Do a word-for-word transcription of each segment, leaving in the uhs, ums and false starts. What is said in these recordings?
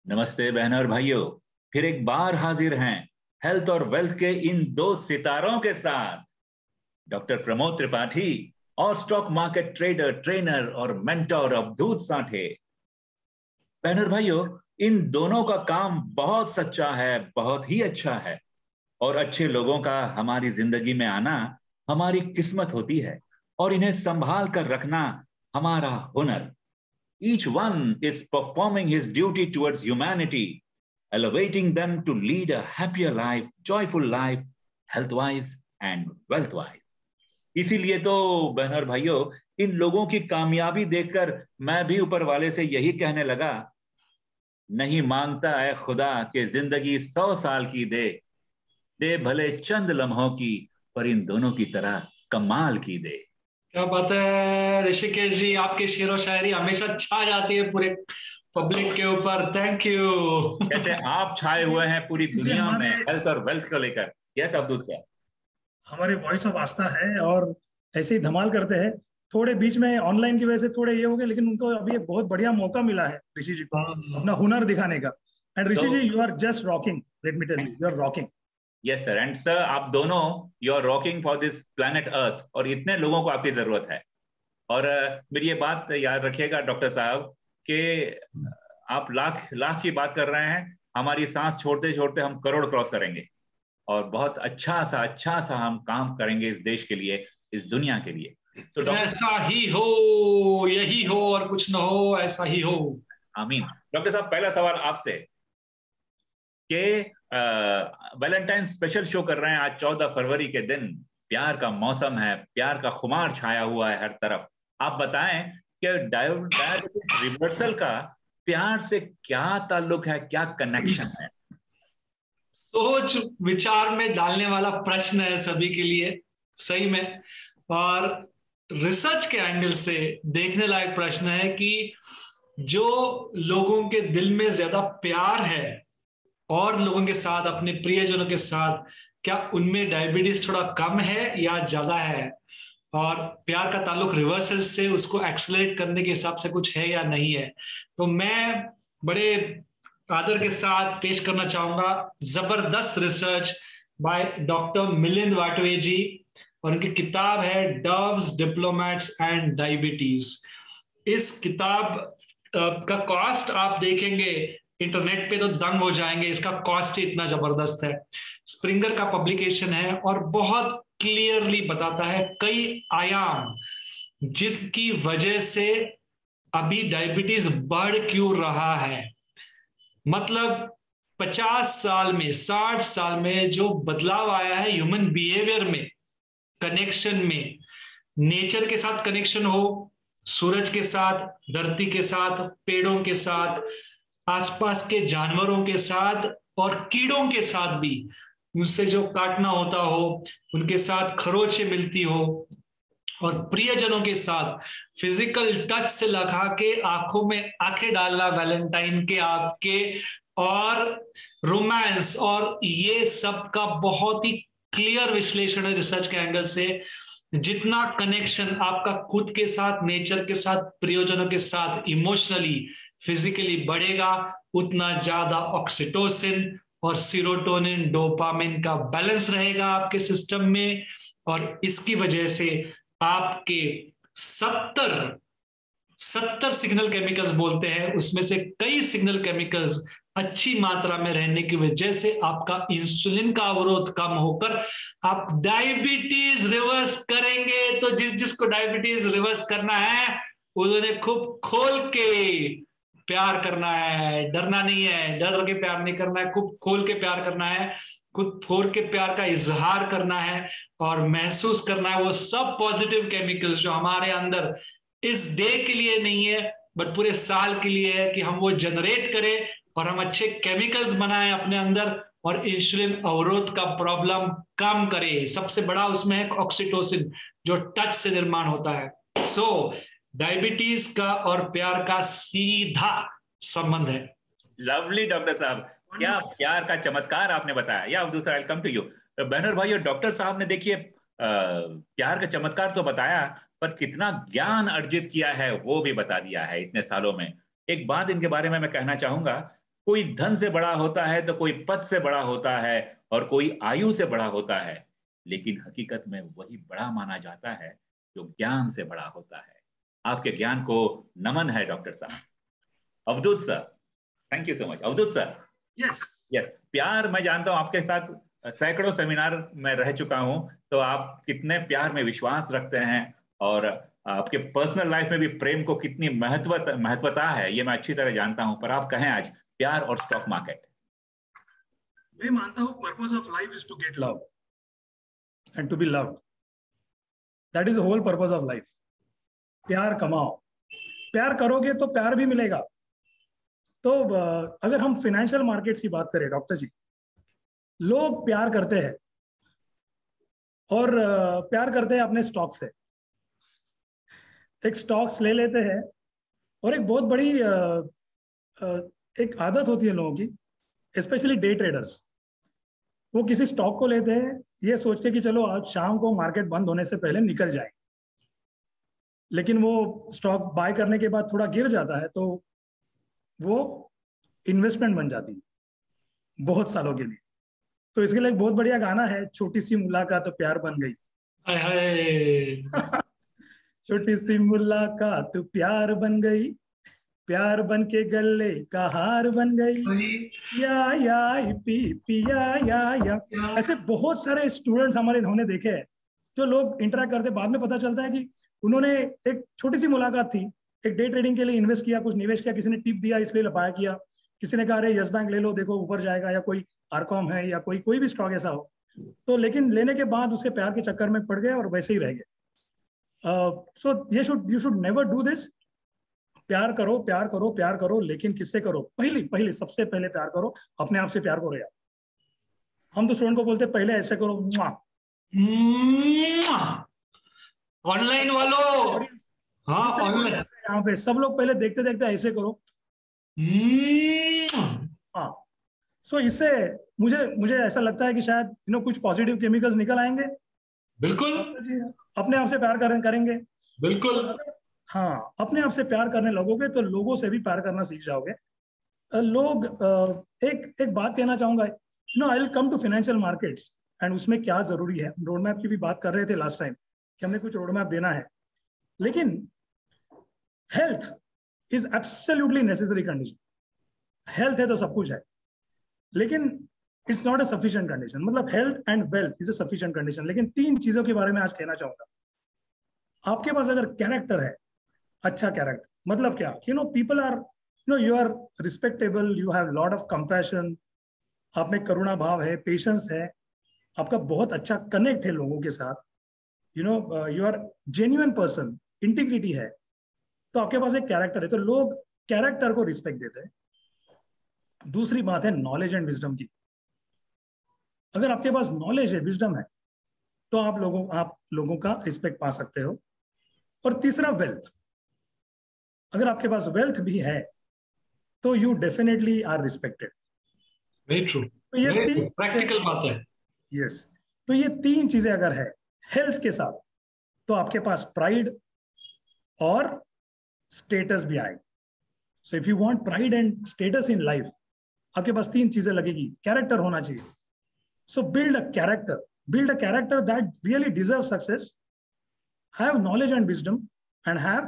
नमस्ते बहनों और भाइयों, फिर एक बार हाजिर हैं हेल्थ और वेल्थ के इन दो सितारों के साथ, डॉक्टर प्रमोद त्रिपाठी और स्टॉक मार्केट ट्रेडर, ट्रेनर और मेंटोर अवधूत सांठे। बहनों और भाइयों, इन दोनों का काम बहुत सच्चा है, बहुत ही अच्छा है, और अच्छे लोगों का हमारी जिंदगी में आना हमारी किस्मत होती है और इन्हें संभाल कर रखना हमारा हुनर। Each one is performing his duty towards humanity, elevating them to lead a happier life, joyful life, health-wise and wealth-wise. इसीलिए तो बहनों और भाइयों, इन लोगों की कामयाबी देखकर मैं भी ऊपर वाले से यही कहने लगा, नहीं मांगता है खुदा कि जिंदगी सौ साल की दे, दे भले चंद लम्हों की, पर इन दोनों की तरह कमाल की दे। क्या बात है ऋषिकेश जी, आपकी शेरो शायरी हमेशा छा जाती है पूरे पब्लिक के ऊपर। Thank you. जैसे आप छाए हुए हैं पूरी दुनिया में हेल्थ और वेल्थ को लेकर। यस अवधूत क्या हमारे वॉइस ऑफ आस्था है और ऐसे ही धमाल करते हैं। थोड़े बीच में ऑनलाइन की वजह से थोड़े ये हो गए, लेकिन उनको अभी एक बहुत बढ़िया मौका मिला है ऋषि जी को अपना हुनर दिखाने का। And Rishi ji, you are just rocking, let me tell you, you are rocking. Yes sir, and sir आप दोनों you are rocking for this planet earth, और इतने लोगों को आपकी जरूरत है। और uh, मेरी ये बात याद रखिएगा डॉक्टर साहब कि आप लाख लाख की बात कर रहे हैं, हमारी सांस छोड़ते छोड़ते हम करोड़ क्रॉस करेंगे और बहुत अच्छा सा अच्छा सा हम काम करेंगे इस देश के लिए, इस दुनिया के लिए। तो ऐसा ही हो, यही हो और कुछ ना हो, ऐसा ही हो। आमीन। डॉक्टर साहब, पहला सवाल आपसे कि वैलेंटाइन स्पेशल शो कर रहे हैं आज चौदह फरवरी के दिन, प्यार का मौसम है, प्यार का खुमार छाया हुआ है हर तरफ। आप बताएं कि डायबिटीज रिवर्सल का प्यार से क्या ताल्लुक है, क्या कनेक्शन है? सोच विचार में डालने वाला प्रश्न है सभी के लिए, सही में। और रिसर्च के एंगल से देखने लायक प्रश्न है कि जो लोगों के दिल में ज्यादा प्यार है और लोगों के साथ, अपने प्रियजनों के साथ, क्या उनमें डायबिटीज थोड़ा कम है या ज्यादा है? और प्यार का ताल्लुक रिवर्सल से उसको एक्सेलरेट करने के हिसाब से कुछ है या नहीं है? तो मैं बड़े आदर के साथ पेश करना चाहूंगा जबरदस्त research by doctor Milind Watve ji, और उनकी किताब है डव्स, डिप्लोमेट्स एंड डायबिटीज। इस किताब का कॉस्ट आप देखेंगे इंटरनेट पे तो दंग हो जाएंगे, इसका कॉस्ट ही इतना जबरदस्त है। स्प्रिंगर का पब्लिकेशन है और बहुत क्लियरली बताता है कई आयाम जिसकी वजह से अभी डायबिटीज बढ़ क्यों रहा है। मतलब पचास साल में, साठ साल में जो बदलाव आया है ह्यूमन बिहेवियर में, कनेक्शन में, नेचर के साथ कनेक्शन हो, सूरज के साथ, धरती के साथ, पेड़ों के साथ, आसपास के जानवरों के साथ और कीड़ों के साथ भी, उनसे जो काटना होता हो, उनके साथ खरोंचें मिलती हो, और प्रियजनों के साथ फिजिकल टच से लगा के आंखों में आंखें डालना वैलेंटाइन के आपके, और रोमांस, और ये सब का बहुत ही क्लियर विश्लेषण है रिसर्च के एंगल से। जितना कनेक्शन आपका खुद के साथ, नेचर के साथ, प्रियजनों के साथ इमोशनली, फिजिकली बढ़ेगा, उतना ज्यादा ऑक्सीटोसिन और सीरोटोनिन, डोपामिन का बैलेंस रहेगा आपके सिस्टम में, और इसकी वजह से आपके सत्तर सत्तर सिग्नल केमिकल्स बोलते हैं, उसमें से कई सिग्नल केमिकल्स अच्छी मात्रा में रहने की वजह से आपका इंसुलिन का अवरोध कम होकर आप डायबिटीज रिवर्स करेंगे। तो जिस जिसको डायबिटीज रिवर्स करना है उन्होंने खूब खोल के प्यार करना है, डरना नहीं है, डर के प्यार नहीं करना है, खूब खोल के प्यार करना है, खुद खोल के प्यार का इजहार करना है और महसूस करना है वो सब पॉजिटिव केमिकल्स जो हमारे अंदर इस डे के लिए नहीं है बट पूरे साल के लिए है, कि हम वो जनरेट करें और हम अच्छे केमिकल्स बनाएं अपने अंदर और इंसुलिन अवरोध का प्रॉब्लम कम करें। सबसे बड़ा उसमें है ऑक्सीटोसिन जो टच से निर्माण होता है। सो so, डायबिटीज का और प्यार का सीधा संबंध है। लवली डॉक्टर साहब, क्या प्यार का चमत्कार आपने बताया। या दूसरा आई कम टू यू बहनों भाइयों, डॉक्टर साहब ने देखिए प्यार का चमत्कार तो बताया, पर कितना ज्ञान अर्जित किया है वो भी बता दिया है इतने सालों में। एक बात इनके बारे में मैं कहना चाहूंगा, कोई धन से बड़ा होता है तो कोई पद से बड़ा होता है और कोई आयु से बड़ा होता है, लेकिन हकीकत में वही बड़ा माना जाता है जो ज्ञान से बड़ा होता है। आपके ज्ञान को नमन है डॉक्टर साहब। Avadhoot sir, thank you so much. Avadhoot sir, yes yes, प्यार, मैं जानता हूं आपके साथ सैकड़ों सेमिनार में रह चुका हूं, तो आप कितने प्यार में विश्वास रखते हैं और आपके पर्सनल लाइफ में भी प्रेम को कितनी महत्व महत्वता है ये मैं अच्छी तरह जानता हूं, पर आप कहें आज प्यार और स्टॉक मार्केट। मैं मानता हूं purpose of life is to get love and to be loved. That is the whole purpose of life. प्यार कमाओ, प्यार करोगे तो प्यार भी मिलेगा। तो अगर हम फाइनेंशियल मार्केट्स की बात करें डॉक्टर जी, लोग प्यार करते हैं और प्यार करते हैं अपने स्टॉक से। एक स्टॉक्स ले लेते हैं और एक बहुत बड़ी एक आदत होती है लोगों की, स्पेशली डे ट्रेडर्स। वो किसी स्टॉक को लेते हैं ये सोच के कि चलो आज शाम को मार्केट बंद होने से पहले निकल जाए, लेकिन वो स्टॉक बाय करने के बाद थोड़ा गिर जाता है तो वो इन्वेस्टमेंट बन जाती है बहुत सालों के लिए। तो इसके लिए एक बहुत बढ़िया गाना है, छोटी सी मुलाकात तो प्यार बन गई। हाय हाय। छोटी सी मुलाकात तो प्यार बन गई, प्यार बन के गले का हार बन गई, या या पी पी या या या। ऐसे बहुत सारे स्टूडेंट्स हमारे इन्होंने देखे हैं जो लोग इंटरेक्ट करते, बाद में पता चलता है कि उन्होंने एक छोटी सी मुलाकात थी, एक डे ट्रेडिंग के लिए इन्वेस्ट किया, कुछ निवेश किया, किसी ने टिप दिया इसलिए बाय किया, किसी ने कहा अरे यस बैंक ले लो देखो ऊपर जाएगा, या कोई आरकॉम है या कोई कोई भी स्टॉक ऐसा हो, तो लेकिन लेने के बाद उसके प्यार के चक्कर में पड़ गए और वैसे ही रह गए। सो ये should you should never do this. प्यार करो प्यार करो प्यार करो, लेकिन किससे करो? पहली पहली सबसे पहले प्यार करो अपने आप से, प्यार करो यार। हम तो स्टूडेंट को बोलते पहले ऐसे करो, ऑनलाइन वालों, हाँ ऑनलाइन, यहाँ पे सब लोग पहले देखते देखते ऐसे करो। हाँ, सो इससे मुझे मुझे ऐसा लगता है कि शायद यू नो कुछ पॉजिटिव केमिकल्स निकल आएंगे। बिल्कुल, अपने आप से प्यार करें करेंगे बिल्कुल। हाँ, अपने आप से प्यार करने लगोगे तो लोगों से भी प्यार करना सीख जाओगे। लोग एक एक बात कहना चाहूंगा, you know I will come to financial markets and उसमें क्या जरूरी है। रोड मैप की भी बात कर रहे थे लास्ट टाइम कि हमने कुछ रोड मैप देना है, लेकिन health is absolutely necessary condition. Health है तो सब कुछ है, लेकिन it's not a sufficient condition. मतलब health and wealth is a sufficient condition, लेकिन तीन चीजों के बारे में आज कहना चाहूंगा। आपके पास अगर कैरेक्टर है, अच्छा कैरेक्टर, मतलब क्या, you know people are you know you are respectable, you have lot of compassion, आप में करुणा भाव है, पेशेंस है, आपका बहुत अच्छा कनेक्ट है लोगों के साथ, you know you are genuine person, integrity है, तो आपके पास एक कैरेक्टर है, तो लोग कैरेक्टर को रिस्पेक्ट देते हैं। दूसरी बात है नॉलेज एंड विजडम की। अगर आपके पास नॉलेज है, विजडम है, तो आप लोगों आप लोगों का रिस्पेक्ट पा सकते हो। और तीसरा वेल्थ, अगर आपके पास वेल्थ भी है तो you definitely are respected. Very true, तो ये तीन प्रैक्टिकल बात है। यस, तो ये तीन चीजें अगर है हेल्थ के साथ, तो आपके पास प्राइड और स्टेटस भी आएगा। So if you want pride and status in life, आपके पास तीन चीजें लगेगी। कैरेक्टर होना चाहिए, so build a character, build a character that really deserves success, have knowledge and wisdom, and have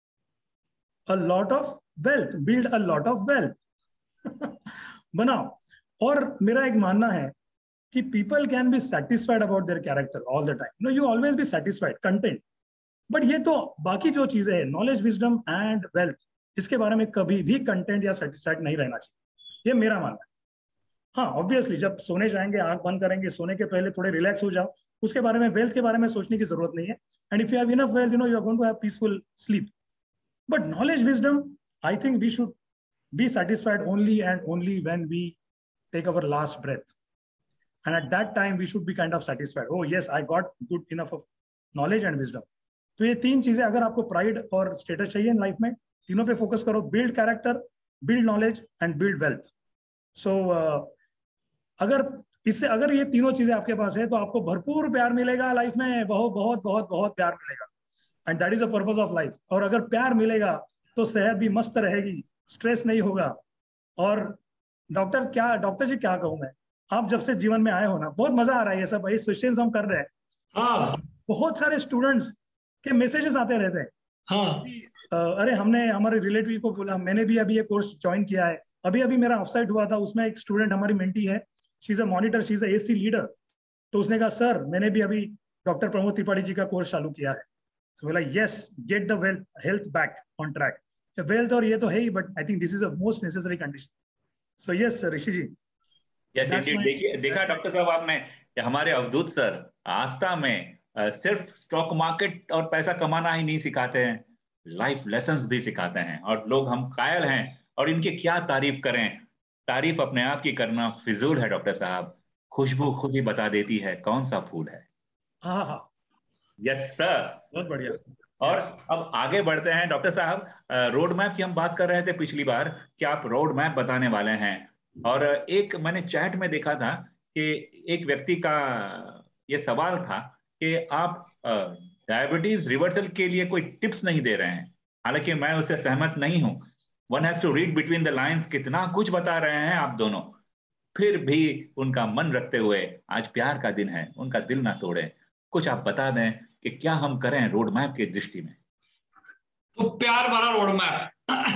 a lot of wealth, build a lot of wealth बनाओ। और मेरा एक मानना है कि people can be satisfied about their character all the time, no, you always be satisfied, content, but ये तो बाकी जो चीजें हैं knowledge, wisdom and wealth, इसके बारे में कभी भी content या satisfied नहीं रहना चाहिए, ये मेरा मानना है। हाँ, ऑब्वियसली जब सोने जाएंगे, आंख बंद करेंगे, सोने के पहले थोड़े रिलैक्स हो जाओ, उसके बारे में, वेल्थ के बारे में सोचने की जरूरत नहीं है। And if you have enough wealth, you know you are going to have peaceful sleep. But knowledge, wisdom, I think we should be satisfied only and only when we take our last breath, and at that time we should be kind of satisfied, oh yes, I got good enough of knowledge and wisdom। तो ये तीन चीजें, अगर आपको pride और status चाहिए in life में, तीनों पे फोकस करो, build character, build knowledge and build wealth. So अगर इससे अगर ये तीनों चीजें आपके पास है तो आपको भरपूर प्यार मिलेगा लाइफ में, बहुत बहुत बहुत बहुत प्यार मिलेगा, and that is the purpose of life. और अगर प्यार मिलेगा तो सेहत भी मस्त रहेगी, स्ट्रेस नहीं होगा, और डॉक्टर क्या डॉक्टर जी क्या कहूँ मैं, आप जब से जीवन में आए हो ना, बहुत मजा आ रहा है ये सब, ये सेशंस हम कर रहे हैं। हाँ बहुत सारे स्टूडेंट्स के मैसेजेस आते रहते हैं हाँ कि अरे हमने हमारे रिलेटिव को बोला, मैंने भी अभी ये कोर्स ज्वाइन किया है, अभी अभी मेरा ऑफसाइट हुआ था, उसमें एक स्टूडेंट हमारी मेंटी है, she is a monitor, she is a AC leader, तो उसने कहा सर मैंने भी अभी डॉक्टर प्रमोद त्रिपाठी जी का कोर्स चालू किया है। तो बोला yes, get the wealth health back on track. Wealth और ये तो है ही, but I think this is the most necessary condition. So yes Rishi ji, yes indeed. देखिए देखा डॉक्टर साहब आपने, हमारे अवधूत सर आस्था में uh, सिर्फ स्टॉक मार्केट और पैसा कमाना ही नहीं सिखाते हैं, लाइफ लेसन्स भी सिखाते हैं। और लोग हम कायल हैं और इनकी क्या तारीफ करें, तारीफ अपने आप की करना फिजूल है डॉक्टर साहब। खुशबू खुद ही बता देती है कौन सा फूल है। हाँ हाँ, यस सर, बहुत बढ़िया। और yes. अब आगे बढ़ते हैं डॉक्टर साहब। रोड मैप की हम बात कर रहे थे पिछली बार कि आप रोड मैप बताने वाले हैं, और एक मैंने चैट में देखा था कि एक व्यक्ति का ये सवाल था कि आप डायबिटीज रिवर्सल के लिए कोई टिप्स नहीं दे रहे हैं। हालांकि मैं उससे सहमत नहीं हूं, one has to read between the lines, कितना कुछ बता रहे हैं आप दोनों, फिर भी उनका मन रखते हुए आज प्यार का दिन है, उनका दिल ना तोड़े। कुछ आप बता दें कि क्या हम करें रोड मैप की दृष्टि में। तो प्यार भरा रोड मैप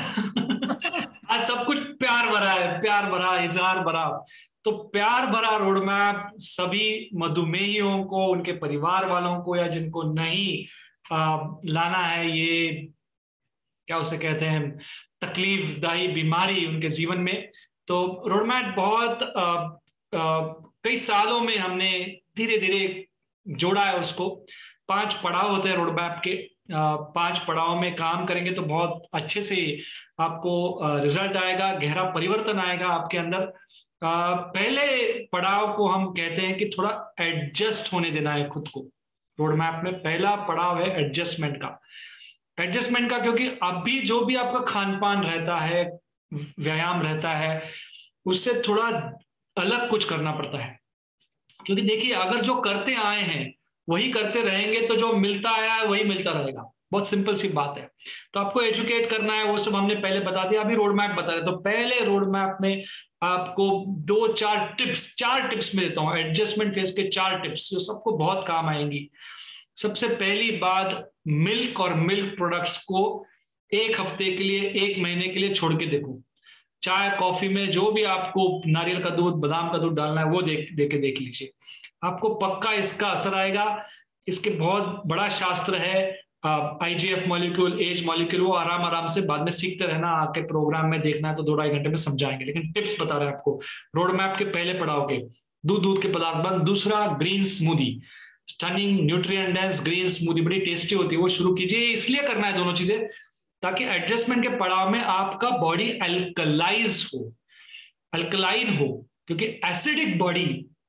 आज सब कुछ प्यार भरा है, प्यार भरा, इजहार भरा। तो प्यार भरा रोड मैप सभी मधुमेहियों को, उनके परिवार वालों को, या जिनको नहीं आ, लाना है ये क्या उसे कहते हैं तकलीफदायी बीमारी उनके जीवन में, तो रोड मैप बहुत आ, आ, कई सालों में हमने धीरे धीरे जोड़ा है उसको। पांच पड़ाव होते हैं रोड मैप के, पांच पड़ाव में काम करेंगे तो बहुत अच्छे से आपको रिजल्ट आएगा, गहरा परिवर्तन आएगा आपके अंदर। पहले पड़ाव को हम कहते हैं कि थोड़ा एडजस्ट होने देना है खुद को। रोड मैप में पहला पड़ाव है एडजस्टमेंट का। एडजस्टमेंट का क्योंकि अभी जो भी आपका खान पान रहता है, व्यायाम रहता है, उससे थोड़ा अलग कुछ करना पड़ता है। क्योंकि देखिए अगर जो करते आए हैं वही करते रहेंगे तो जो मिलता आया है वही मिलता रहेगा, बहुत सिंपल सी बात है। तो आपको एजुकेट करना है, वो सब हमने पहले बता दिया, अभी रोड मैप बता रहे। तो पहले रोड मैप में आपको दो चार टिप्स चार टिप्स में देता हूं, एडजस्टमेंट फेज के चार टिप्स जो सबको बहुत काम आएंगी। सबसे पहली बात, मिल्क और मिल्क प्रोडक्ट्स को एक हफ्ते के लिए, एक महीने के लिए छोड़ के देखो। चाय कॉफी में जो भी आपको नारियल का दूध, बादाम का दूध डालना है वो देख देख के देख लीजिए, आपको पक्का इसका असर आएगा। इसके बहुत बड़ा शास्त्र है, आईजीएफ मॉलिक्यूल, एज मॉलिक्यूल, वो आराम आराम से बाद में सीखते रहना, आके प्रोग्राम में देखना है तो दो ढाई घंटे में समझाएंगे, लेकिन टिप्स बता रहे हैं आपको रोड मैप के पहले पड़ाव के। दूध दूध के पदार्थ बंद। दूसरा, green smoothie, stunning nutrient dense green smoothie, बड़ी टेस्टी होती है, वो शुरू कीजिए। इसलिए करना है दोनों चीजें ताकि एडजस्टमेंट के पड़ाव में आपका बॉडी अल्कलाइज हो, अल्कलाइन हो, क्योंकि एसिडिक बॉडी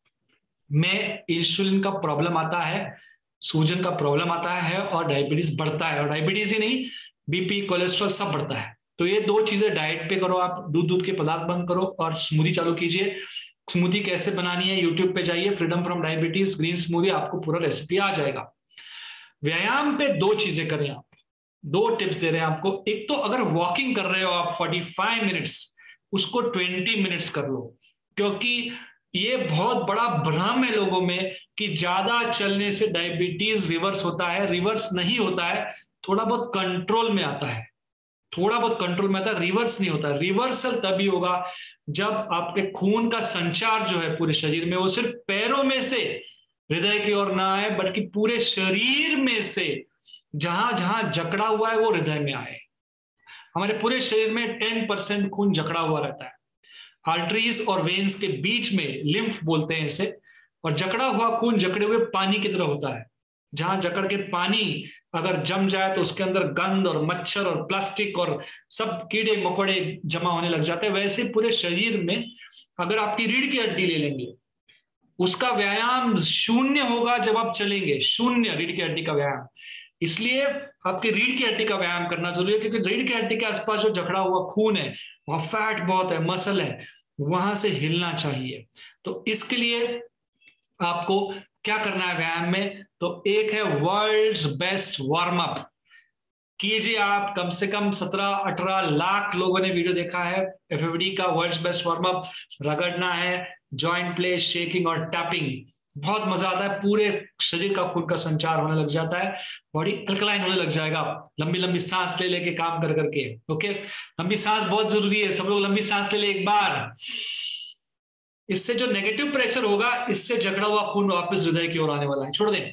में इंसुलिन का प्रॉब्लम आता है, सूजन का प्रॉब्लम आता है और डायबिटीज बढ़ता है। और डायबिटीज ही नहीं, बीपी, कोलेस्ट्रॉल सब बढ़ता है। तो ये दो चीजें डाइट पे करो आप, दूध दूध के पदार्थ बंद करो और स्मूदी चालू कीजिए। स्मूदी कैसे बनानी है, यूट्यूब पे जाइए, freedom from diabetes green smoothie, आपको पूरा रेसिपी आ जाएगा। व्यायाम पे दो चीजें करें आप, दो टिप्स दे रहे हैं आपको। एक तो अगर वॉकिंग कर रहे हो आप पैंतालीस मिनट्स, उसको बीस मिनट्स कर लो, क्योंकि ये बहुत बड़ा भ्रम है लोगों में कि ज्यादा चलने से डायबिटीज रिवर्स होता है। रिवर्स नहीं होता है, थोड़ा बहुत कंट्रोल में आता है, थोड़ा बहुत कंट्रोल में आता है, रिवर्स नहीं होता। रिवर्सल तभी होगा जब आपके खून का संचार जो है पूरे शरीर में, वो सिर्फ पैरों में से हृदय की ओर ना आए, बल्कि पूरे शरीर में से जहां जहां जकड़ा हुआ है वो हृदय में आए। हमारे पूरे शरीर में टेन परसेंट खून जकड़ा हुआ रहता है। आर्टरीज और वेन्स के बीच में लिम्फ बोलते हैं इसे, और जकड़ा हुआ खून जकड़े हुए पानी की तरह होता है। जहां जकड़ के पानी अगर जम जाए तो उसके अंदर गंद और मच्छर और प्लास्टिक और सब कीड़े मकोड़े जमा होने लग जाते हैं। वैसे पूरे शरीर में अगर आपकी रीढ़ की हड्डी ले लेंगे, उसका व्यायाम शून्य होगा जब आप चलेंगे, शून्य रीढ़ की हड्डी का व्यायाम। इसलिए आपकी रीढ़ की हड्डी का व्यायाम करना जरूरी है, क्योंकि रीढ़ की हड्डी के आसपास जो जकड़ा हुआ खून है, वहां फैट बहुत है, मसल है, वहां से हिलना चाहिए। तो इसके लिए आपको क्या करना है व्यायाम में, तो एक है वर्ल्ड्स बेस्ट वार्म अप। कीजिए आप। कम से कम सत्रह अठारह लाख लोगों ने वीडियो देखा है। एफएफडी का वर्ल्ड्स बेस्ट वार्म अप, रगड़ना है, जॉइंट प्लेस, शेकिंग और टैपिंग, बहुत मजा आता है। पूरे शरीर का खून का संचार होने लग जाता है, बॉडी अल्कलाइन होने लग जाएगा, लंबी लंबी सांस ले लेके काम कर करके। ओके, लंबी सांस बहुत जरूरी है, सब लोग लंबी सांस ले ले एक बार। इससे जो नेगेटिव प्रेशर होगा, इससे जकड़ा हुआ खून वापस हृदय की ओर आने वाला है। छोड़ दें।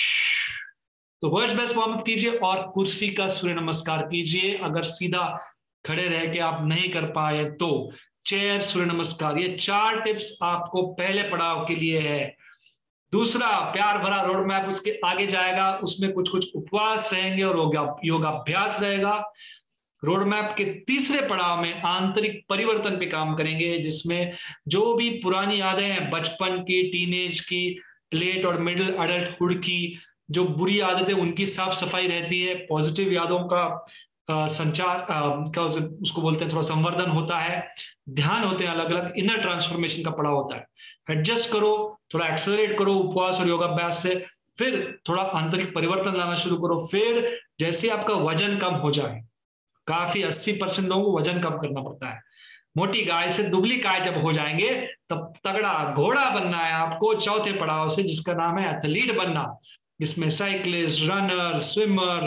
तो वर्ल्ड्स बेस्ट वार्म अप कीजिए और कुर्सी का सूर्य नमस्कार कीजिए। अगर सीधा खड़े रह के आप नहीं कर पाए तो चेयर सूर्य नमस्कार। ये चार टिप्स आपको पहले पड़ाव के लिए है। दूसरा, प्यार भरा रोड मैप उसके आगे जाएगा, उसमें कुछ कुछ उपवास रहेंगे और योगाभ्यास रहेगा। रोड मैप के तीसरे पड़ाव में आंतरिक परिवर्तन पे काम करेंगे, जिसमें जो भी पुरानी यादें हैं बचपन की, टीनेज की, लेट और मिडिल अडल्टहुड की, जो बुरी आदतें, उनकी साफ सफाई रहती है। पॉजिटिव यादों का आ, संचार आ, का उसको बोलते हैं थोड़ा संवर्धन होता है। ध्यान होते हैं अलग अलग, इनर ट्रांसफॉर्मेशन का पड़ाव होता है। एडजस्ट करो, थोड़ा एक्सेलरेट करो उपवास और योगाभ्यास से, फिर थोड़ा आंतरिक परिवर्तन लाना शुरू करो। फिर जैसे आपका वजन कम हो जाए, काफी अस्सी परसेंट लोगों को वजन कम करना पड़ता है। मोटी गाय से दुबली गाय जब हो जाएंगे, तब तगड़ा घोड़ा बनना है आपको चौथे पड़ाव से, जिसका नाम है एथलीट बनना। इसमें साइक्लिस्ट, रनर, स्विमर,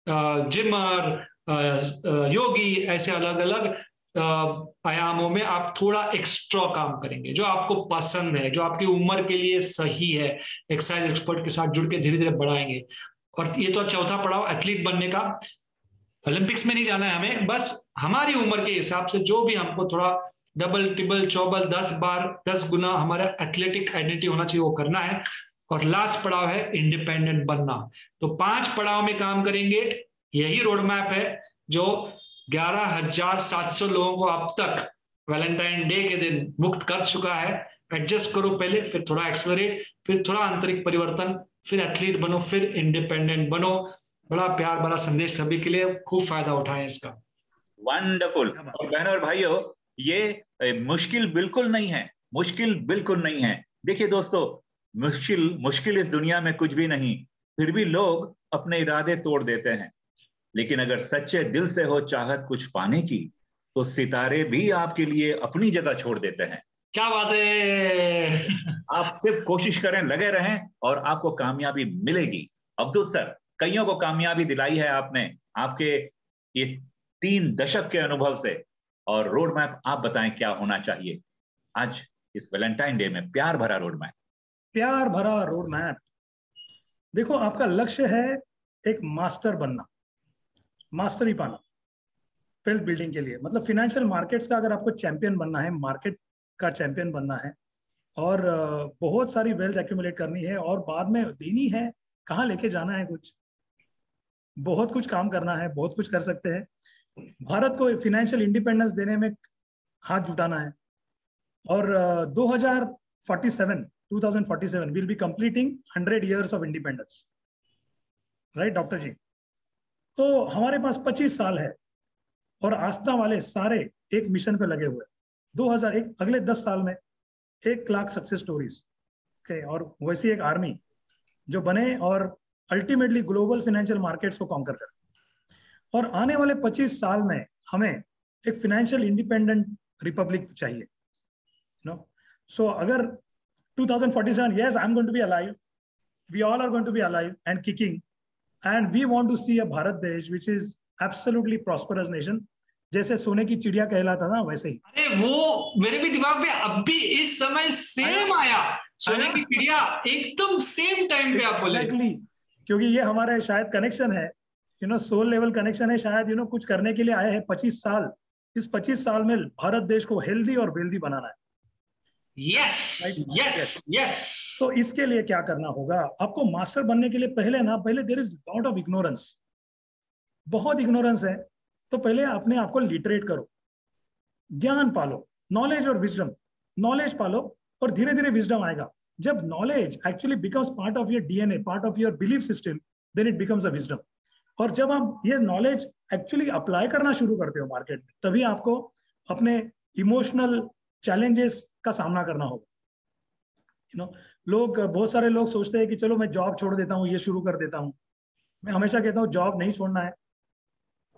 जिमर, योगी, ऐसे अलग अलग आयामों में आप थोड़ा एक्स्ट्रा काम करेंगे जो आपको पसंद है, जो आपकी उम्र के लिए सही है। एक्सरसाइज एक्सपर्ट के साथ जुड़ के धीरे धीरे बढ़ाएंगे। और ये तो चौथा पड़ाव एथलीट बनने का। ओलंपिक्स में नहीं जाना है हमें, बस हमारी उम्र के हिसाब से जो भी हमको थोड़ा डबल ट्रिपल चौबल दस बार दस गुना हमारा एथलेटिक आइडेंटिटी होना चाहिए, वो करना है। और लास्ट पड़ाव है इंडिपेंडेंट बनना। तो पांच पड़ाव में काम करेंगे। यही रोड मैप है जो ग्यारह हजार सात सौ लोगों को अब तक वैलेंटाइन डे के दिन मुक्त कर चुका है। एडजस्ट करो पहले, फिर थोड़ा एक्सेलरेट, फिर थोड़ा आंतरिक परिवर्तन, फिर एथलीट बनो, फिर इंडिपेंडेंट बनो। बड़ा प्यार भरा संदेश सभी के लिए, खूब फायदा उठाएं इसका। वंडरफुल। और बहनों और भाइयों, ये मुश्किल बिल्कुल नहीं है, मुश्किल बिल्कुल नहीं है। देखिए दोस्तों, मुश्किल मुश्किल इस दुनिया में कुछ भी नहीं, फिर भी लोग अपने इरादे तोड़ देते हैं। लेकिन अगर सच्चे दिल से हो चाहत कुछ पाने की, तो सितारे भी आपके लिए अपनी जगह छोड़ देते हैं। क्या बात है। आप सिर्फ कोशिश करें, लगे रहें और आपको कामयाबी मिलेगी। अब्दुल सर, कईयों को कामयाबी दिलाई है आपने, आपके ये तीन दशक के अनुभव से। और रोड मैप आप बताएं क्या होना चाहिए आज इस वैलेंटाइन डे में, प्यार भरा रोड मैप। प्यार भरा रोड मैप। देखो, आपका लक्ष्य है एक मास्टर बनना, मास्टरी पाना वेल्थ बिल्डिंग के लिए। मतलब फिनेंशियल मार्केट्स का अगर आपको चैंपियन बनना है, मार्केट का चैंपियन बनना है, और बहुत सारी वेल्थ एक्यूमुलेट करनी है और बाद में देनी है, कहाँ लेके जाना है, कुछ बहुत कुछ काम करना है, बहुत कुछ कर सकते हैं। भारत को फिनेंशियल इंडिपेंडेंस देने में हाथ जुटाना है। और दो हज़ार सैंतालीस will be completing hundred years of independence, right doctor ji? तो हमारे पास पच्चीस साल है और आस्था वाले सारे एक मिशन पे लगे हुए। दो हज़ार एक अगले दस साल में एक लाख सक्सेस स्टोरीज के, और वैसी एक आर्मी जो बने और अल्टीमेटली ग्लोबल फाइनेंशियल मार्केट्स को कॉन्कर करे। और आने वाले पच्चीस साल में हमें एक फाइनेंशियल इंडिपेंडेंट रिपब्लिक चाहिए, नो। सो अगर twenty forty-seven, yes, I'm going to be alive, we all are going to be alive and kicking, and we want to see a Bharat Desh which is absolutely prosperous nation, जैसे सोने की चिड़िया कहलाता ना वैसे ही। अरे वो मेरे भी दिमाग में अब भी इस समय सेम आया, सोने की चिड़िया, एकदम सेम टाइम पे आप बोले। Exactly, क्योंकि ये हमारे शायद कनेक्शन है, you know, soul level connection है शायद, यू नो, कुछ करने के लिए आए हैं पच्चीस साल। इस पच्चीस साल में भारत देश को हेल्दी और वेल्दी बनाना है। Yes yes yes. तो इसके लिए क्या करना होगा आपको? मास्टर बनने के लिए पहले ना, पहले there is lot of ignorance, बहुत इग्नोरेंस है। तो पहले अपने आप को लिटरेट करो, ज्ञान पालो, नॉलेज और विजडम। नॉलेज पालो और धीरे धीरे विजडम आएगा। जब knowledge actually becomes part of your DNA, part of your belief system, then it becomes a wisdom. और जब आप ये नॉलेज एक्चुअली अप्लाई करना शुरू करते हो मार्केट में, तभी आपको अपने इमोशनल चैलेंजेस का सामना करना होगा। यू नो, लोग, बहुत सारे लोग सोचते हैं कि चलो मैं जॉब छोड़ देता हूँ, ये शुरू कर देता हूँ। मैं हमेशा कहता हूँ जॉब नहीं छोड़ना है,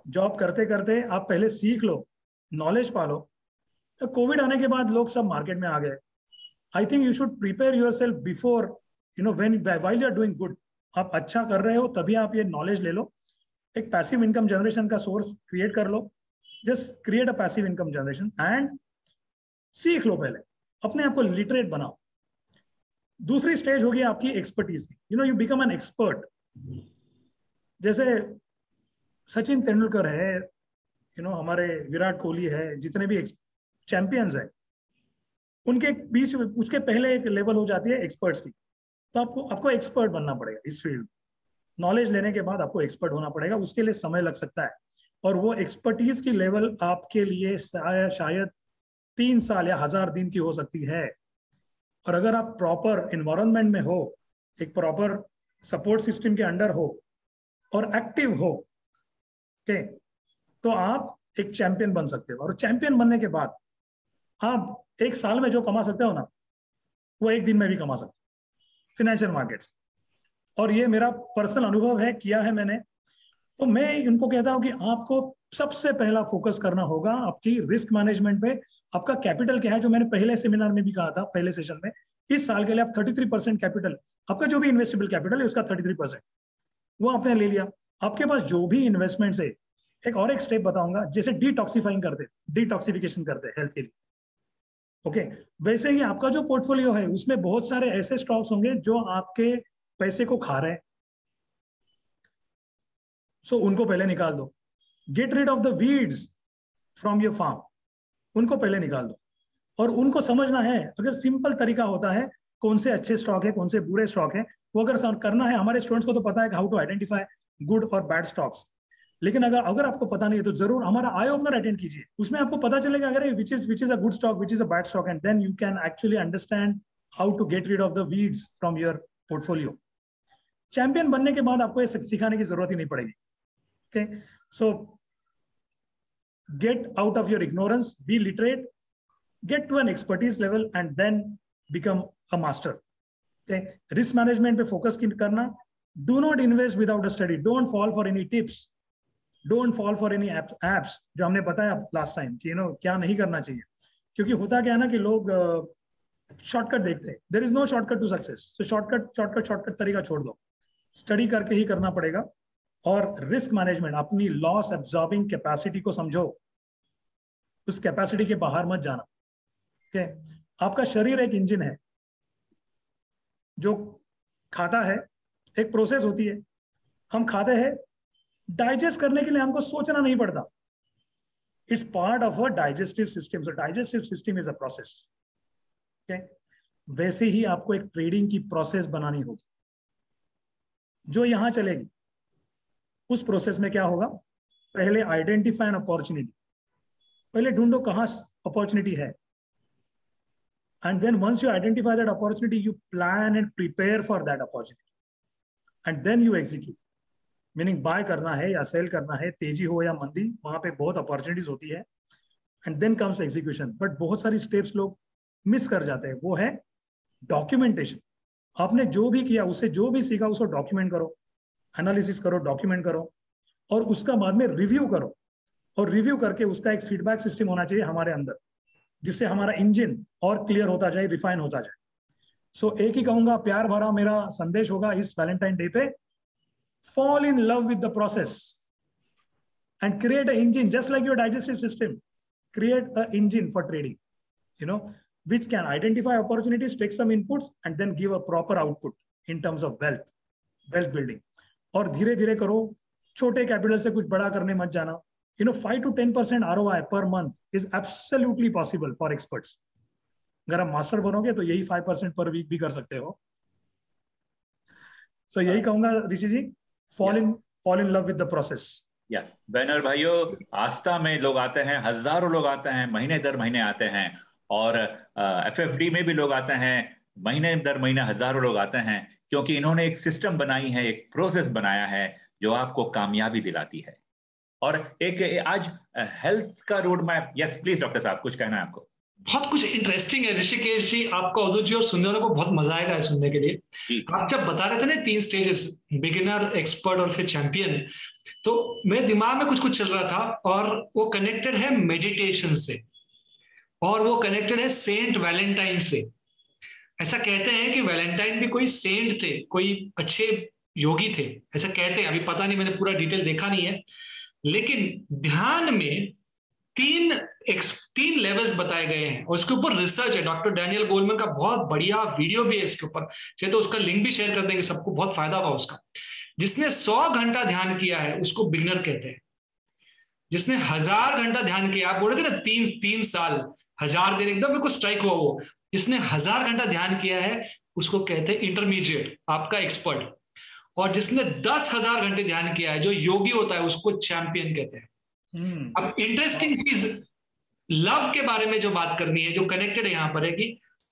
जॉब करते करते आप पहले सीख लो, नॉलेज पालो। कोविड आने के बाद लोग सब मार्केट में आ गए। I think you should prepare your self before, you know, when while you are doing good. आप अच्छा कर रहे हो तभी आप ये नॉलेज ले लो, एक पैसिव इनकम जनरेशन का सोर्स क्रिएट कर लो। Just create a passive income generation and सीख लो, पहले अपने आप को लिटरेट बनाओ। दूसरी स्टेज होगी आपकी एक्सपर्टीज की, you know, you become an expert. जैसे सचिन तेंदुलकर है, यू नो, हमारे विराट कोहली है, जितने भी चैंपियंस है, उनके बीच उसके पहले एक लेवल हो जाती है एक्सपर्ट्स की। तो आपको आपको एक्सपर्ट बनना पड़ेगा इस फील्ड। नॉलेज लेने के बाद आपको एक्सपर्ट होना पड़ेगा, उसके लिए समय लग सकता है। और वो एक्सपर्टीज की लेवल आपके लिए शायद तीन साल या हजार दिन की हो सकती है। और अगर आप प्रॉपर एनवायरनमेंट में हो, एक प्रॉपर सपोर्ट सिस्टम के अंडर हो और एक्टिव हो, ओके, तो आप एक चैंपियन बन सकते हो। और चैंपियन बनने के बाद आप एक साल में जो कमा सकते हो ना, वो एक दिन में भी कमा सकते हो फाइनेंशियल मार्केट्स। और ये मेरा पर्सनल अनुभव है, किया है मैंने। तो मैं इनको कहता हूं कि आपको सबसे पहला फोकस करना होगा आपकी रिस्क मैनेजमेंट पे। आपका कैपिटल क्या है, जो मैंने पहले सेमिनार में भी कहा था, पहले सेशन में, इस साल के लिए आप तैंतीस परसेंट कैपिटल, आपका जो भी इन्वेस्टेबल कैपिटल है उसका तैंतीस परसेंट वो आपने ले लिया। आपके पास जो भी इन्वेस्टमेंट्स है, एक और एक स्टेप बताऊंगा, जैसे डिटॉक्सिफाइंग करते, डिटॉक्सिफिकेशन करते हेल्थ के लिए, ओके okay, वैसे ही आपका जो पोर्टफोलियो है उसमें बहुत सारे ऐसे स्टॉक्स होंगे जो आपके पैसे को खा रहे हैं। सो so, उनको पहले निकाल दो। Get rid of the weeds from your farm, उनको पहले निकाल दो। और उनको समझना है, अगर सिंपल तरीका होता है कौन से अच्छे स्टॉक है, कौन से बुरे स्टॉक है, वो अगर करना है। हमारे स्टूडेंट्स को तो पता है हाउ टू आइडेंटिफाई गुड और बैड स्टॉक्स, लेकिन अगर अगर आपको पता नहीं है तो जरूर हमारा आई ओपनर अटेंड कीजिए। उसमें आपको पता चलेगा अगर which is which is a good stock, which is a bad stock, and then you can actually understand how to get rid of the weeds from your portfolio. Champion बनने के बाद आपको ये सिखाने की जरूरत ही नहीं पड़ेगी। Okay, so get out of your ignorance, be literate, get to an expertise level and then become a master. Okay, risk management पे focus करना। Do not invest without a study. Don't fall for any tips. Don't fall for any apps, apps जो हमने बताया last time कि you know क्या नहीं करना चाहिए। क्योंकि होता क्या है ना कि लोग शॉर्टकट uh, देखते हैं। There is no shortcut to success. So shortcut, shortcut, shortcut तरीका छोड़ दो। स्टडी करके ही करना पड़ेगा। और रिस्क मैनेजमेंट, अपनी लॉस एब्जॉर्बिंग कैपेसिटी को समझो, उस कैपेसिटी के बाहर मत जाना। Okay. आपका शरीर एक इंजन है जो खाता है, एक प्रोसेस होती है, हम खाते हैं, डाइजेस्ट करने के लिए हमको सोचना नहीं पड़ता। It's part of a digestive system. So digestive system is a process. Okay, वैसे ही आपको एक ट्रेडिंग की प्रोसेस बनानी होगी जो यहां चलेगी। उस प्रोसेस में क्या होगा, पहले आइडेंटिफाई एन अपॉर्चुनिटी, पहले ढूंढो कहां अपॉर्चुनिटी है, and then once you identify that opportunity, you plan and prepare for that opportunity, and then you execute, meaning buy करना है या सेल करना है, तेजी हो या मंदी, वहां पे बहुत अपॉर्चुनिटीज होती है, and then comes execution. but बहुत सारी स्टेप्स लोग मिस कर जाते हैं, वो है डॉक्यूमेंटेशन। आपने जो भी किया, उससे जो भी सीखा, उसको डॉक्यूमेंट करो, एनालिसिस करो, डॉक्यूमेंट करो, और उसका बाद में रिव्यू करो। और रिव्यू करके उसका एक फीडबैक सिस्टम होना चाहिए हमारे अंदर, जिससे हमारा इंजन और क्लियर होता जाए, रिफाइन होता जाए। सो so, एक ही कहूंगा, प्यार भरा मेरा संदेश होगा इस वैलेंटाइन डे पे, fall in love with the process and create a engine just like your digestive system. Create a engine for trading, you know, which can identify opportunities, take some inputs, and then give a proper output in terms of wealth, wealth building. और धीरे धीरे करो, छोटे capital से कुछ बड़ा करने मत जाना। You know, five to ten percent R O I per month is absolutely possible for experts. अगर आप मास्टर बनोगे तो यही five percent per week भी कर सकते हो। So यही कहूंगा Rishi ji, fall in fall in love with the process. या बैनर भाइयों, आस्था में लोग आते हैं, हजारों लोग आते हैं, महीने दर महीने आते हैं, और एफ एफ डी में भी लोग आते हैं, महीने दर महीने हजारों लोग आते हैं, क्योंकि इन्होंने एक सिस्टम बनाई है, एक प्रोसेस बनाया है जो आपको कामयाबी दिलाती है। और एक आज हेल्थ का road map. Yes please doctor साहब, कुछ कहना है आपको? बहुत कुछ इंटरेस्टिंग है ऋषिकेश जी, आपको अवधूत जी और सुनने वालों को बहुत मजा आएगा सुनने के लिए। आप जब बता रहे थे ना तीन स्टेजेस, बिगिनर, एक्सपर्ट और फिर चैंपियन, तो मेरे दिमाग में कुछ कुछ चल रहा था, और वो कनेक्टेड है मेडिटेशन से, और वो कनेक्टेड है सेंट वैलेंटाइन से। ऐसा कहते हैं कि वैलेंटाइन भी कोई सेंट थे, कोई अच्छे योगी थे, ऐसा कहते हैं। अभी पता नहीं, मैंने पूरा डिटेल देखा नहीं है, लेकिन ध्यान में तीन तीन लेवल्स बताए गए हैं, और इसके ऊपर रिसर्च है। डॉक्टर डैनियल गोलमैन का बहुत बढ़िया वीडियो भी है इसके ऊपर, चाहे तो उसका लिंक भी शेयर कर देंगे, सबको बहुत फायदा होगा उसका। जिसने सौ घंटा ध्यान किया है उसको बिगनर कहते हैं। जिसने हजार घंटा ध्यान किया, आप बोल रहे थे ना तीन तीन साल हजार दिन, एकदम मेरे को स्ट्राइक हुआ वो। जिसने हजार घंटा ध्यान किया है उसको कहते हैं इंटरमीडिएट, आपका एक्सपर्ट। और जिसने दस हजार घंटे ध्यान किया है, जो योगी होता है, उसको चैंपियन कहते हैं। hmm. अब इंटरेस्टिंग चीज लव के बारे में जो बात करनी है, जो कनेक्टेड है यहां पर, है कि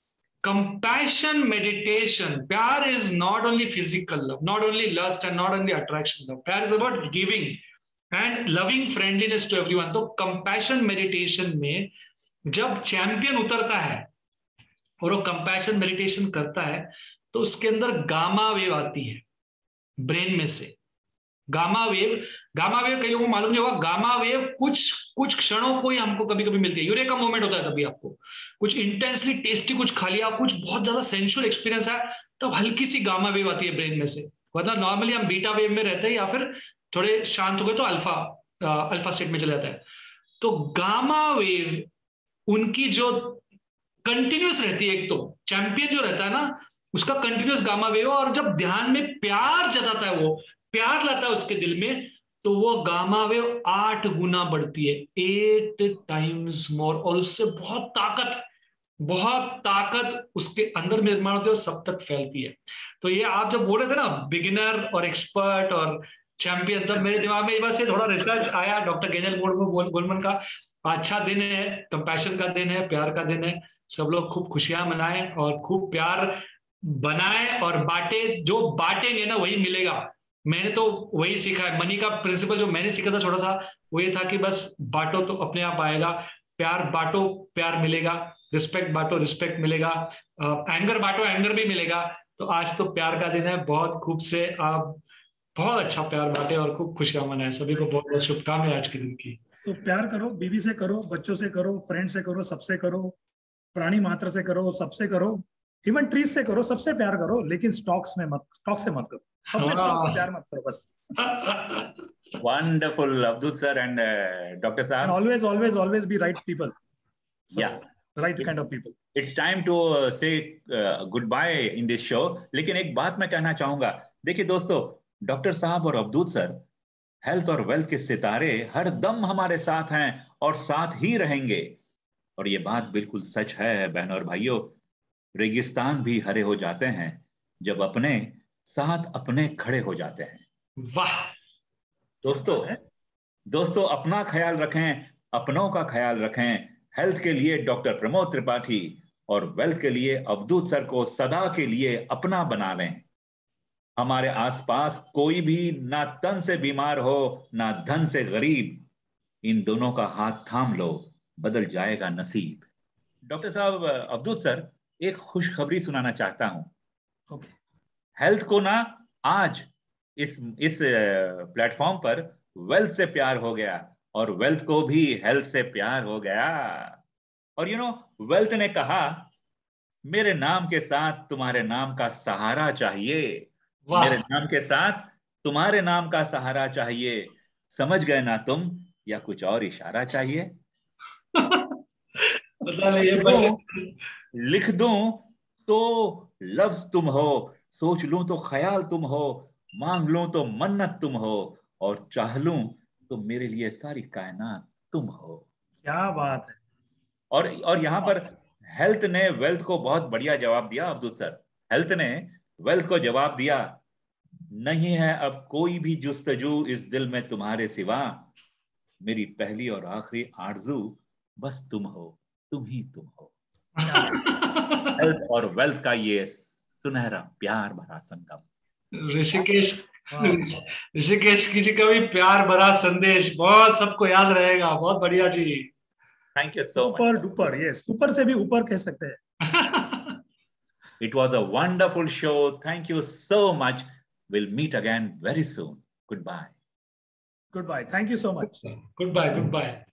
कंपैशन मेडिटेशन, प्यार is not only physical love, not only lust and not only attraction love, प्यार is about giving and loving friendliness to everyone. तो कंपैशन मेडिटेशन में जब चैंपियन उतरता है और वो कंपैशन मेडिटेशन करता है, तो उसके अंदर गामा वेव आती है ब्रेन में से। गामा वेव, गामा वेव कई लोगों को मालूम नहीं होगा, गामा वेव कुछ कुछ क्षणों को ही हमको कभी कभी मिलती है। यूरेका मोमेंट होता है तभी, आपको कुछ इंटेंसली टेस्टी कुछ खा लिया, कुछ बहुत ज्यादा सेंसुअल एक्सपीरियंस है, तब तो हल्की सी गामा वेव आती है ब्रेन में से। वरना नॉर्मली हम बीटा वेव में रहते हैं, या फिर थोड़े शांत हो गए तो अल्फा अल्फा स्टेट में चले जाता है। तो गामा वेव उनकी जो कंटिन्यूस रहती है, एक तो चैंपियन जो रहता है ना, उसका कंटिन्यूस गामा वेव, और जब ध्यान में प्यार जताता है, वो प्यार लाता है उसके दिल में, तो वो गामा वेव आठ गुना बढ़ती है, एट टाइम्स मोर, और उससे बहुत ताकत बहुत ताकत उसके अंदर निर्माण होती है और सब तक फैलती है। तो ये आप जब बोल रहे थे ना बिगिनर और एक्सपर्ट और चैंपियन, तब मेरे दिमाग में बस ये थोड़ा रिसर्च आया डॉक्टर डैनियल गोलमैन का। अच्छा दिन है, कंपैशन का दिन है, प्यार का दिन है, सब लोग खूब खुशियां मनाएं और खूब प्यार बनाएं और बांटे। जो बांटेंगे ना वही मिलेगा। मैंने तो वही सीखा है, मनी का प्रिंसिपल जो मैंने सीखा था छोटा सा, वो ये था कि बस बांटो तो अपने आप आएगा, प्यार बांटो प्यार मिलेगा, रिस्पेक्ट बांटो रिस्पेक्ट मिलेगा, एंगर बांटो एंगर भी मिलेगा। तो आज तो प्यार का दिन है, बहुत खूब से आप बहुत अच्छा प्यार बांटे और खूब खुशियां मनाएं। सभी को बहुत बहुत शुभकामनाएं आज के दिन की। तो प्यार करो, बीवी से करो, बच्चों से करो, फ्रेंड से करो, सबसे करो, प्राणी मात्र से करो, सबसे करो, इवन ट्रीज से करो, सबसे प्यार करो, लेकिन स्टॉक्स में मत, स्टॉक से मत करो, अपने स्टॉक से प्यार मत करो बस। Wonderful, Avdut sir and uh, Doctor Saab. And always, always, always be right people. So, yeah, right it, kind of people. It's time to uh, say uh, goodbye in this show. लेकिन एक बात मैं कहना चाहूंगा, देखिए दोस्तों, doctor साहब और अवधूत सर हेल्थ और वेल्थ के सितारे हर दम हमारे साथ हैं और साथ ही रहेंगे। और ये बात बिल्कुल सच है बहनों और भाइयों, रेगिस्तान भी हरे हो जाते हैं जब अपने साथ अपने खड़े हो जाते हैं। वाह दोस्तों, दोस्तों अपना ख्याल रखें, अपनों का ख्याल रखें। हेल्थ के लिए डॉक्टर प्रमोद त्रिपाठी और वेल्थ के लिए अवधूत सर को सदा के लिए अपना बना लें। हमारे आसपास कोई भी ना तन से बीमार हो ना धन से गरीब, इन दोनों का हाथ थाम लो, बदल जाएगा नसीब। डॉक्टर साहब, अवधूत सर, एक खुशखबरी सुनाना चाहता हूं। okay. हेल्थ को ना आज इस इस प्लेटफॉर्म पर वेल्थ से प्यार हो गया और वेल्थ को भी हेल्थ से प्यार हो गया। और यू नो वेल्थ ने कहा, मेरे नाम के साथ तुम्हारे नाम का सहारा चाहिए, मेरे नाम के साथ तुम्हारे नाम का सहारा चाहिए। समझ गए ना तुम, या कुछ और इशारा चाहिए? तो लिख दूं तो लफ्ज तुम हो, सोच लूं तो ख्याल तुम हो, मांग लूं तो मन्नत तुम हो, और चाह लूं तो मेरे लिए सारी कायनात तुम हो। क्या बात है। और और यहाँ पर हेल्थ ने वेल्थ को बहुत बढ़िया जवाब दिया अब्दुल सर। हेल्थ ने वेल्थ को जवाब दिया, नहीं है अब कोई भी जुस्तजू इस दिल में तुम्हारे सिवा, मेरी पहली और आखिरी आरज़ू बस तुम हो, तुम ही तुम हो। हेल्थ और वेल्थ का ये सुनहरा प्यार भरा संगम। ऋषिकेश ऋषिकेश की जी का भी प्यार भरा संदेश बहुत सबको याद रहेगा। बहुत बढ़िया जी। Thank you so much. Super duper, yes. Super से भी ऊपर कह सकते हैं. It was a wonderful show. Thank you so much. We'll meet again very soon. Goodbye. Goodbye. Thank you so much. Goodbye. Goodbye.